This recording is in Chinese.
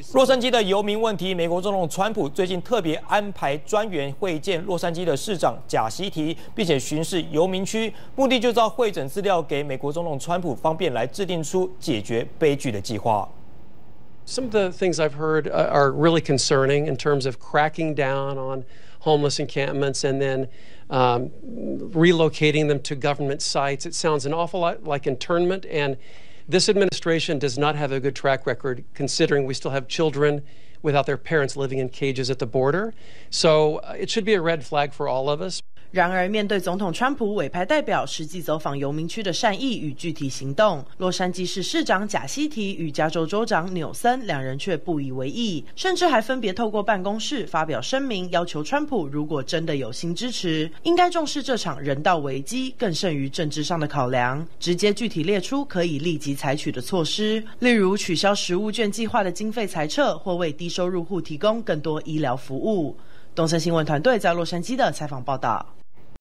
洛杉矶的游民问题，美国总统川普最近特别安排专员会见洛杉矶的市长贾西提，并且巡视游民区，目的就是要汇整资料给美国总统川普，方便来制定出解决悲剧的计划。 Some of the things I've heard are really concerning in terms of cracking down on homeless encampments and then relocating them to government sites. It sounds an awful lot like internment, and this administration does not have a good track record, considering we still have children without their parents living in cages at the border. So it should be a red flag for all of us. 然而，面对总统川普委派代表实际走访游民区的善意与具体行动，洛杉矶市市长贾西提与加州州长纽森两人却不以为意，甚至还分别透过办公室发表声明，要求川普如果真的有心支持，应该重视这场人道危机，更胜于政治上的考量，直接具体列出可以立即采取的措施，例如取消食物券计划的经费裁撤，或为低收入户提供更多医疗服务。东森新闻团队在洛杉矶的采访报道。